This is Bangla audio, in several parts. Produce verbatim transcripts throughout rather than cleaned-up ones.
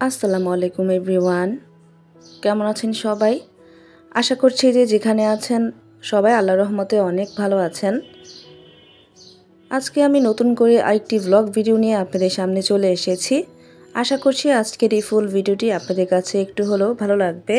আসসালামু আলাইকুম এভরিওয়ান, কেমন আছেন সবাই? আশা করছি যে যেখানে আছেন সবাই আল্লাহর রহমতে অনেক ভালো আছেন। আজকে আমি নতুন করে আরেকটি ব্লগ ভিডিও নিয়ে আপনাদের সামনে চলে এসেছি। আশা করছি আজকের এই ফুল ভিডিওটি আপনাদের কাছে একটু হলেও ভালো লাগবে।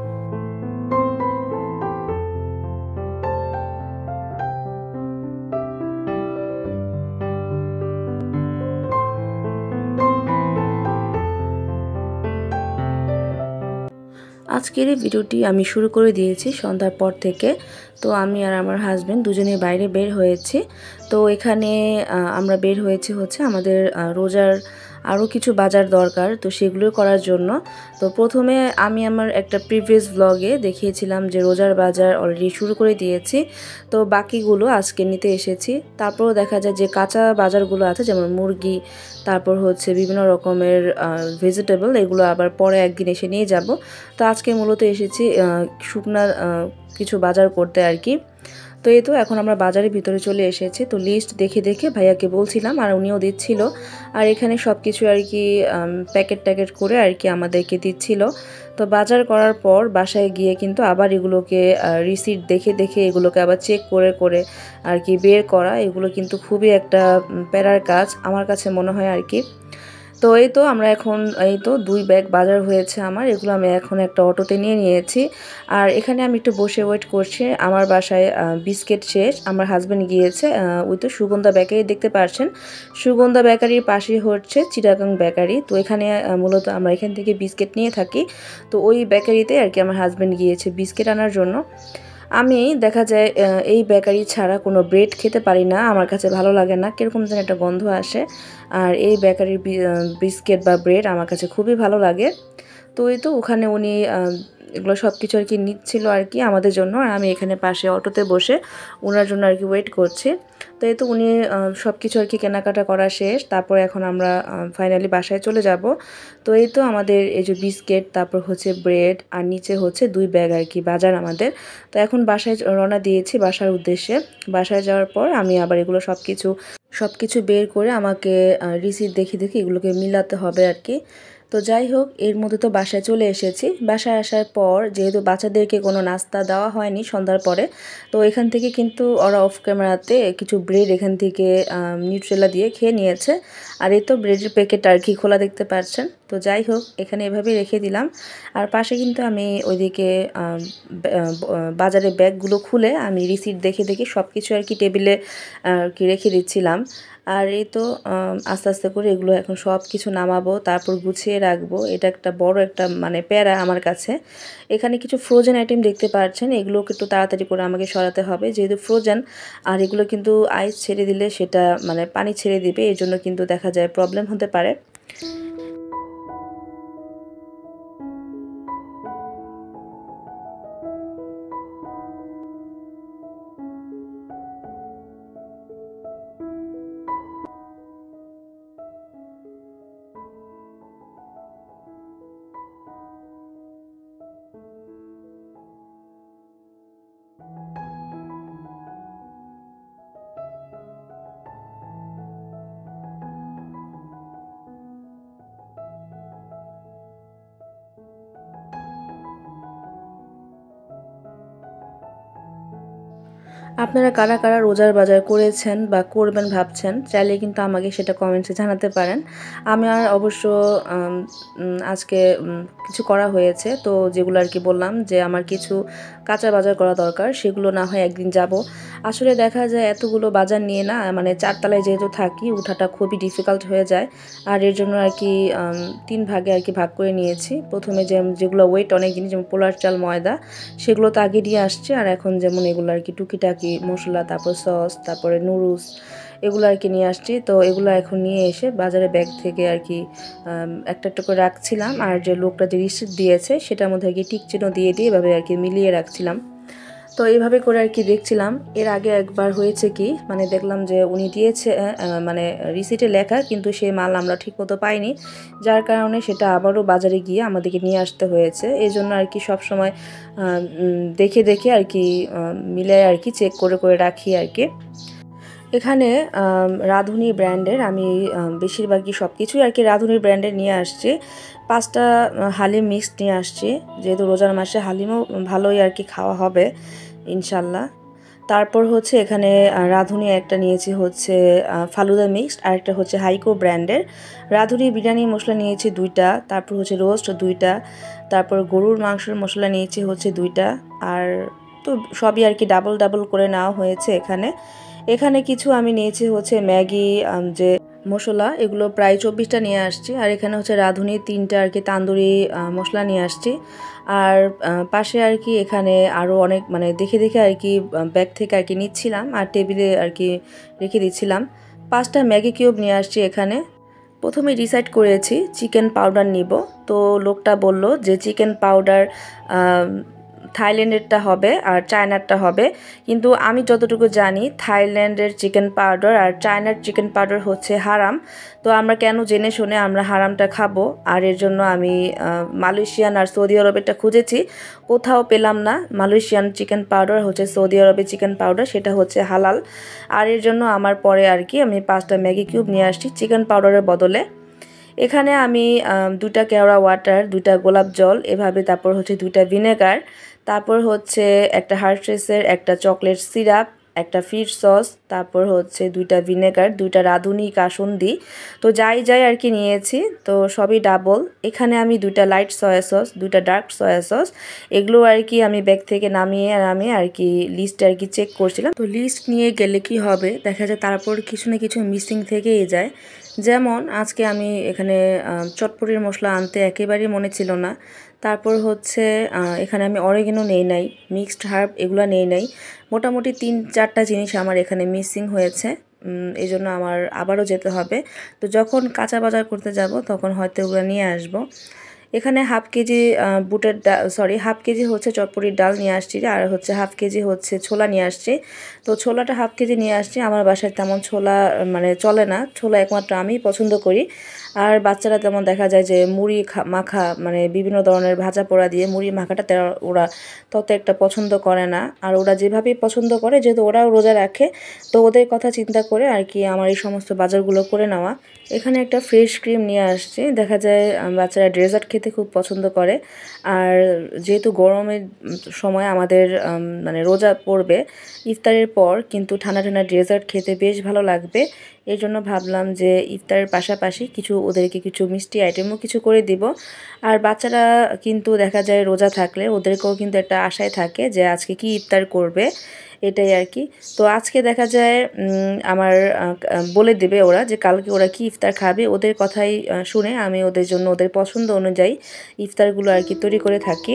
আজকের এই ভিডিওটি আমি শুরু করে দিয়েছি সন্ধ্যার পর থেকে। তো আমি আর আমার হাজব্যান্ড দুজনে বাইরে বের হয়েছি। তো এখানে আমরা বের হয়েছি হচ্ছে আমাদের রোজার আরও কিছু বাজার দরকার, তো সেগুলো করার জন্য। তো প্রথমে আমি আমার একটা প্রিভিয়াস ব্লগে দেখিয়েছিলাম যে রোজার বাজার অলরেডি শুরু করে দিয়েছি, তো বাকিগুলো আজকে নিতে এসেছি। তারপরও দেখা যায় যে কাঁচা বাজারগুলো আছে, যেমন মুরগি, তারপর হচ্ছে বিভিন্ন রকমের ভেজিটেবল, এগুলো আবার পরে একদিন এসে নিয়ে যাব। তো আজকে মূলত এসেছি শুকনা কিছু বাজার করতে আর কি। তো এই তো এখন আমরা বাজারের ভিতরে চলে এসেছি। তো লিস্ট দেখে দেখে ভাইয়াকে বলছিলাম আর উনিও দিচ্ছিল। আর এখানে সব কিছু আর কি প্যাকেট ট্যাকেট করে আর কি আমাদেরকে দিচ্ছিল। তো বাজার করার পর বাসায় গিয়ে কিন্তু আবার এগুলোকে রিসিট দেখে দেখে এগুলোকে আবার চেক করে করে আর কি বের করা, এগুলো কিন্তু খুবই একটা প্যারার কাজ আমার কাছে মনে হয় আর কি। তো এই তো আমরা এখন এই তো দুই ব্যাগ বাজার হয়েছে আমার, এগুলো আমি এখন একটা অটোতে নিয়ে নিয়েছি। আর এখানে আমি একটু বসে ওয়েট করছি। আমার বাসায় বিস্কিট শেষ, আমার হাজব্যান্ড গিয়েছে ওই তো সুগন্ধা বেকারি, দেখতে পাচ্ছেন সুগন্ধা বেকারির পাশে হচ্ছে চিটাগাং বেকারি। তো এখানে মূলত আমরা এখান থেকে বিস্কিট নিয়ে থাকি। তো ওই বেকারিতে আর কি আমার হাজব্যান্ড গিয়েছে বিস্কিট আনার জন্য। আমি দেখা যায় এই বেকারি ছাড়া কোনো ব্রেড খেতে পারি না, আমার কাছে ভালো লাগে না, কীরকম যেন একটা গন্ধ আসে। আর এই বেকারির বিস্কিট বা ব্রেড আমার কাছে খুবই ভালো লাগে। তো এই তো ওখানে উনি এগুলো সব কিছু আর কি নিচ্ছিল আর কি আমাদের জন্য, আর আমি এখানে পাশে অটোতে বসে ওনার জন্য আর কি ওয়েট করছি। তো এই তো উনি সব কিছু আর কি কেনাকাটা করা শেষ, তারপর এখন আমরা ফাইনালি বাসায় চলে যাব। তো এই তো আমাদের এই যে বিস্কিট, তারপর হচ্ছে ব্রেড, আর নিচে হচ্ছে দুই ব্যাগ আর কি বাজার আমাদের। তো এখন বাসায় রওনা দিয়েছি বাসার উদ্দেশ্যে। বাসায় যাওয়ার পর আমি আবার এগুলো সব কিছু সব কিছু বের করে আমাকে রিসিট দেখে দেখে এগুলোকে মিলাতে হবে আর কি। তো যাই হোক, এর মধ্যে তো বাসায় চলে এসেছি। বাসায় আসার পর যেহেতু বাচ্চাদেরকে কোনো নাস্তা দেওয়া হয়নি সন্ধ্যার পরে, তো এখান থেকে কিন্তু ওরা অফ ক্যামেরাতে কিছু ব্রেড এখান থেকে নিউট্রেলা দিয়ে খেয়ে নিয়েছে। আর এই তো ব্রেডের প্যাকেট আর কি খোলা দেখতে পাচ্ছেন। তো যাই হোক, এখানে এভাবেই রেখে দিলাম। আর পাশে কিন্তু আমি ওইদিকে বাজারে ব্যাগগুলো খুলে আমি রিসিট দেখে দেখে সব কিছু আর কি টেবিলে আর কি রেখে দিচ্ছিলাম। আর এই তো আস্তে আস্তে করে এগুলো এখন সব কিছু নামাবো, তারপর গুছিয়ে রাখবো। এটা একটা বড় একটা মানে প্যারা আমার কাছে। এখানে কিছু ফ্রোজেন আইটেম দেখতে পাচ্ছেন, এগুলোকে একটু তাড়াতাড়ি করে আমাকে সরাতে হবে যেহেতু ফ্রোজেন। আর এগুলো কিন্তু আইস ছেড়ে দিলে সেটা মানে পানি ছেড়ে দিবে, এই জন্য কিন্তু দেখা যায় প্রবলেম হতে পারে। আপনারা কারা কারা রোজার বাজার করেছেন বা করবেন ভাবছেন, চাইলে কিন্তু আমাকে সেটা কমেন্টসে জানাতে পারেন। আমার অবশ্য আজকে কিছু করা হয়েছে, তো যেগুলো আর কি বললাম যে আমার কিছু কাঁচা বাজার করা দরকার, সেগুলো না হয় একদিন যাব। আসলে দেখা যায় এতগুলো বাজার নিয়ে না, মানে চারতলায় যেহেতু থাকি উঠাটা খুবই ডিফিকাল্ট হয়ে যায়। আর এর জন্য আর কি তিন ভাগে আর কি ভাগ করে নিয়েছি। প্রথমে যে যেগুলো ওয়েট অনেক জিনিস, যেমন পোলার চাল, ময়দা, সেগুলো তো আগে দিয়ে আসছে। আর এখন যেমন এগুলো আর কি টুকিটাকি মশলা, তারপর সস, তারপরে নুডলস, এগুলো আর কি নিয়ে আসছি। তো এগুলো এখন নিয়ে এসে বাজারে ব্যাগ থেকে আর কি একটা একটা করে রাখছিলাম। আর যে লোকটা যে রিসিট দিয়েছে সেটার মধ্যে আর কি টিক চিহ্ন দিয়ে দিয়ে এভাবে আর কি মিলিয়ে রাখছিলাম। তো এইভাবে করে আর কি দেখছিলাম। এর আগে একবার হয়েছে কি, মানে দেখলাম যে উনি দিয়েছে মানে রিসিটে লেখা, কিন্তু সেই মাল আমরা ঠিক মতো পাইনি, যার কারণে সেটা আবারও বাজারে গিয়ে আমাদেরকে নিয়ে আসতে হয়েছে। এই জন্য আর কি সবসময় দেখে দেখে আর কি মিলে আর কি চেক করে করে রাখি আর কি। এখানে রাঁধুনি ব্র্যান্ডের আমি বেশিরভাগই সব কিছুই আর কি রাঁধুনি ব্র্যান্ডের নিয়ে আসছি। পাঁচটা হালিম মিক্স নিয়ে আসছি, যেহেতু রোজার মাসে হালিমও ভালোই আর কি খাওয়া হবে ইনশাল্লাহ। তারপর হচ্ছে এখানে রাঁধুনি একটা নিয়েছি হচ্ছে ফালুদা মিক্সড, আর একটা হচ্ছে হাইকো ব্র্যান্ডের। রাঁধুনি বিরিয়ানি মশলা নিয়েছি দুইটা, তারপর হচ্ছে রোস্ট দুইটা, তারপর গরুর মাংসের মশলা নিয়েছি হচ্ছে দুইটা, আর তো সবই আর কি ডাবল ডাবল করে নেওয়া হয়েছে। এখানে এখানে কিছু আমি নিয়েছি হচ্ছে ম্যাগি যে মশলা, এগুলো প্রায় চব্বিশটা নিয়ে আসছি। আর এখানে হচ্ছে রাঁধুনি তিনটা আর কি তান্দুরি মশলা নিয়ে আসছি। আর পাশে আর কি এখানে আরও অনেক মানে দেখে দেখে আর কি ব্যাগ থেকে আর কি নিচ্ছিলাম আর টেবিলে আর কি রেখে দিচ্ছিলাম। পাঁচটা ম্যাগি কিউব নিয়ে আসছি। এখানে প্রথমে ডিসাইড করেছি চিকেন পাউডার নিব, তো লোকটা বলল যে চিকেন পাউডার থাইল্যান্ডেরটা হবে আর চায়নারটা হবে, কিন্তু আমি যতটুকু জানি থাইল্যান্ডের চিকেন পাউডার আর চায়নার চিকেন পাউডার হচ্ছে হারাম। তো আমরা কেন জেনে শুনে আমরা হারামটা খাবো, আর এর জন্য আমি মালয়েশিয়ান আর সৌদি আরবেরটা খুঁজেছি, কোথাও পেলাম না। মালয়েশিয়ান চিকেন পাউডার হচ্ছে সৌদি আরবের চিকেন পাউডার, সেটা হচ্ছে হালাল। আর এর জন্য আমার পরে আর কি আমি পাঁচটা ম্যাগি কিউব নিয়ে আসছি চিকেন পাউডারের বদলে। এখানে আমি দুটা কেওড়া ওয়াটার, দুটা গোলাপ জল এভাবে, তারপর হচ্ছে দুইটা ভিনেগার, তারপর হচ্ছে একটা হার্শেসের একটা চকলেট সিরাপ, একটা ফিশ সস, তারপর হচ্ছে দুইটা ভিনেগার, দুইটা রাঁধুনি কাসুন্দি, তো যাই যাই আর কি নিয়েছি, তো সবই ডাবল। এখানে আমি দুইটা লাইট সয়া সস, দুইটা ডার্ক সয়া সস, এগুলো আর কি আমি ব্যাগ থেকে নামিয়ে নামিয়ে আর কি লিস্ট আর কি চেক করছিলাম। তো লিস্ট নিয়ে গেলে কি হবে, দেখা যায় তারপর কিছু না কিছু মিসিং থেকেই যায়। যেমন আজকে আমি এখানে চটপটির মশলা আনতে একেবারেই মনে ছিল না। তারপর হচ্ছে এখানে আমি অরিগেনো নেই নাই, মিক্সড হার্ব এগুলো নেই নাই। মোটামুটি তিন চারটা জিনিস আমার এখানে মিসিং হয়েছে, এই জন্য আমার আবারও যেতে হবে। তো যখন কাঁচা বাজার করতে যাব তখন হয়তো ওগুলো নিয়ে আসব। এখানে হাফ কেজি বুটের ডাল, সরি হাফ কেজি হচ্ছে চটপটির ডাল নিয়ে আসছি, আর হচ্ছে হাফ কেজি হচ্ছে ছোলা নিয়ে আসছি। তো ছোলাটা হাফ কেজি নিয়ে আসছি, আমার বাসায় তেমন ছোলা মানে চলে না, ছোলা একমাত্র আমিই পছন্দ করি। আর বাচ্চারা তেমন দেখা যায় যে মুড়ি মাখা মানে বিভিন্ন ধরনের ভাজা পোড়া দিয়ে মুড়ি মাখাটা ওরা তত একটা পছন্দ করে না। আর ওরা যেভাবেই পছন্দ করে, যেহেতু ওরাও রোজা রাখে, তো ওদের কথা চিন্তা করে আর কি আমার এই সমস্ত বাজারগুলো করে নেওয়া। এখানে একটা ফ্রেশ ক্রিম নিয়ে আসছি, দেখা যায় বাচ্চারা ডেজার্ট খেতে খুব পছন্দ করে। আর যেহেতু গরমের সময় আমাদের মানে রোজা পড়বে, ইফতারের পর কিন্তু ঠান্ডা ঠান্ডা ডেজার্ট খেতে বেশ ভালো লাগবে। এই জন্য ভাবলাম যে ইফতারের পাশাপাশি কিছু ওদেরকে কিছু মিষ্টি আইটেমও কিছু করে দিব। আর বাচ্চারা কিন্তু দেখা যায় রোজা থাকলে ওদেরকেও কিন্তু একটা আশায় থাকে যে আজকে কি ইফতার করবে, এটাই আর কি। তো আজকে দেখা যায় আমার বলে দেবে ওরা যে কালকে ওরা কি ইফতার খাবে, ওদের কথাই শুনে আমি ওদের জন্য ওদের পছন্দ অনুযায়ী ইফতারগুলো আর কি তৈরি করে থাকি।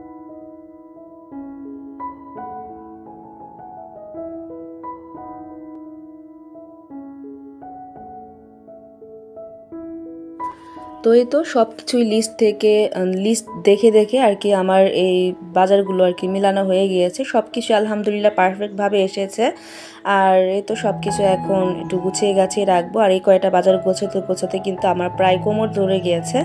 তো এই তো সব কিছুই লিস্ট থেকে লিস্ট দেখে দেখে আর কি আমার এই বাজারগুলো আর কি মিলানো হয়ে গিয়েছে, সব কিছু আলহামদুলিল্লাহ পারফেক্টভাবে এসেছে। আর এই তো সব কিছু এখন একটু গুছিয়ে গাছিয়ে রাখবো। আর এই কয়টা বাজার গোছাতে গোছাতে কিন্তু আমার প্রায় কোমর ধরে গিয়েছে।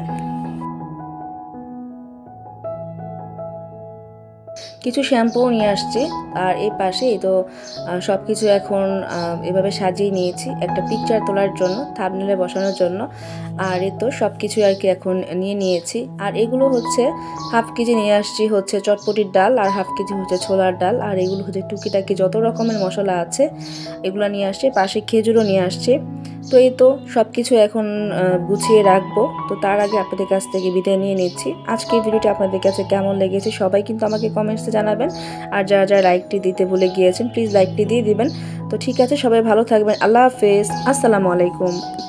কিছু শ্যাম্পুও নিয়ে আসছি। আর এই পাশেই তো সব কিছু এখন এভাবে সাজিয়ে নিয়েছি একটা পিকচার তোলার জন্য, থাম্বনেলে বসানোর জন্য। আর এই তো সব কিছু আর কি এখন নিয়ে নিয়েছি। আর এগুলো হচ্ছে হাফ কেজি নিয়ে আসছি হচ্ছে চটপটির ডাল, আর হাফ কেজি হচ্ছে ছোলার ডাল, আর এগুলো হচ্ছে টুকিটাকি যত রকমের মশলা আছে এগুলো নিয়ে আসছি। পাশে খেজুরও নিয়ে আসছি। তো এই তো সব কিছু এখন গুছিয়ে রাখবো। তো তার আগে আপনাদের কাছ থেকে বিদায় নিয়ে নিচ্ছি। আজকের ভিডিওটি আপনাদের কাছে কেমন লেগেছে সবাই কিন্তু আমাকে কমেন্টসে জানাবেন। আর যারা যারা লাইকটি দিতে ভুলে গিয়েছেন প্লিজ লাইকটি দিয়ে দিবেন। তো ঠিক আছে, সবাই ভালো থাকবেন। আল্লাহ হাফেজ, আসসালামু আলাইকুম।